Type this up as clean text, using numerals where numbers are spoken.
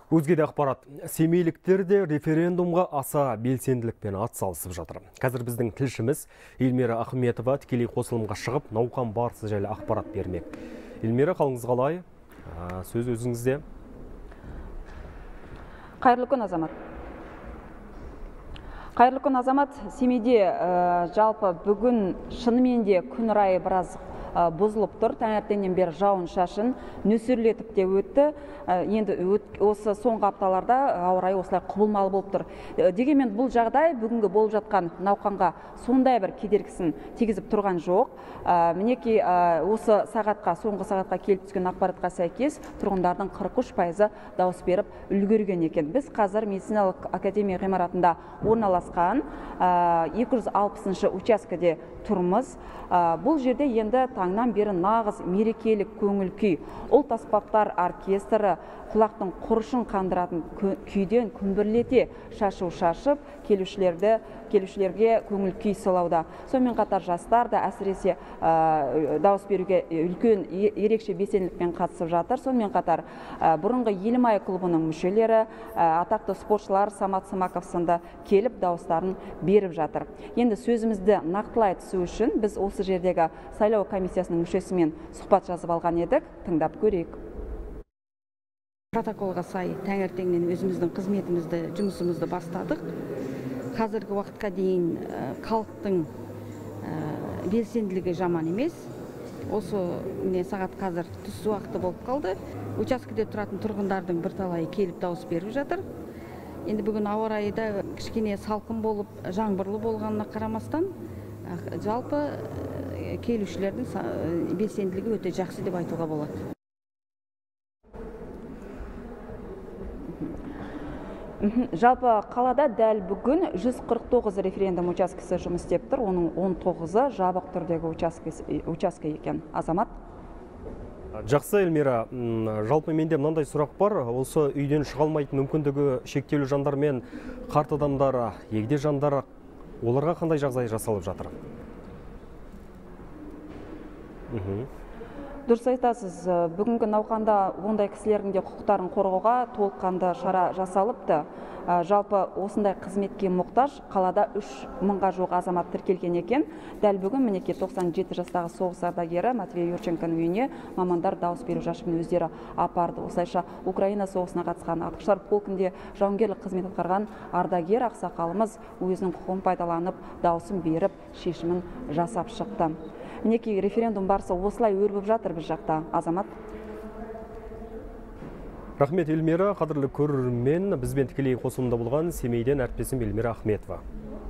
Өзге де ақпарат. Семейліктер де референдумға аса белсенділікпен атсалысып жатыр. Қазір біздің тілшіміз Эльмира Ахметова тікелей қосылымға шығып, науқан барысы жайлы ақпарат бермек. Эльмира, қалыңыз қалай? Сөз өзіңізде. Қайырлы күн, Азамат. Қайырлы күн, Азамат. Семейде жалпы бүгін шынымен де күн райы біраз бұзылып тұр. Таңертеңнен бері жауын шашын нөсерлетіп те өтті. Енді осы соңғы апталарда ауа райы осылай құбылмалы болып тұр. Дегенмен бұл жағдай бүгінгі болып жатқан науқанға сондай бір кедергісін тигізіп тұрған жоқ. Мінекей осы соңғы сағатқа келіп түскен ақпаратқа сәйкес тұрғындардың 43% дауыс беріп үлгерген екен. Біз қазір медициналық академия ғимаратында орналасқан 260 учаскеде тұрмыз. Бұл жерде енді таңнан бері нағыз мерекелік көңіл күй. Ұлт аспаптар оркестрі құлақтың құрышын қандыратын күйден күмбірлете шашу шашып, келушілерге көңіл күй сыйлауда. Сонымен қатар жастар да әсіресе дауыс беруге үлкен ерекше белсенділікпен қатысып жатыр. Сонымен қатар бұрынғы Елімай клубының мүшелері, атақты спортшылар Самат Самаков сынды келіп дауыстарын беріп жатыр. Енді сөзімізді нақтылай түсу үшін біз осы жердегі сайлау комиссиясының мүшесімен сұхбат жазып алған едік. Тыңдап көрейік. Протоколға сай таңертеңнен өзіміздің қызметімізді, жұмысымызды бастадық. Қазіргі уақытқа дейін халықтың белсенділігі жаман емес. Осы сағат қазір түс уақыты болып қалды. Учаскеде тұратын тұрғындардың бірталайы келіп дауыс беріп жатыр. Енді бүгін ауа райы да кішкене салқын болып, жаңбырлы болғанына қарамастан, жалпы келушілердің белсенділігі өте жақсы деп айтуға болады. Жалпы қалада дәл бүгін 149 референдум учаскесі жұмыс істеп тұр. Оның 19-ы жабық түрдегі учаске екен. Азамат? Жақсы, Эльмира. Жалпы менде мынандай сұрақ бар. Осы үйден шыға алмайтын мүмкіндігі шектеулі жандар мен қарт адамдар, егде жандар, оларға қандай жағдай жасалып жатыр? Дұрыс айтасыз, бүгінгі науқанда ондай кісілердің де құқықтарын қорғауға толыққанды шара жасалыпты. Жалпы осындай қызметке мұқтаж қалада 3000-ға жуық азамат тіркелген екен. Дәл бүгін мінекей 97 жастағы соғыс ардагері Матвей Юрченконың үйіне мамандар дауыс беру жәшігін өздері апарды. Осылайша Украина соғысына қатысқан атқыштар полкінде жауынгерлік қызмет атқарған ардагер ақсақалымыз өзінің құқығын пайдаланып дауысын беріп шешімін жасап шықты. Мінекей референдум барысы осылай өрбіп жатыр біз жақта, Азамат. Рахмет, Эльмира. Қадірлі көрермен, бізбен тікелей қосылымда болған Семейден әріптесім Эльмира Ахметова.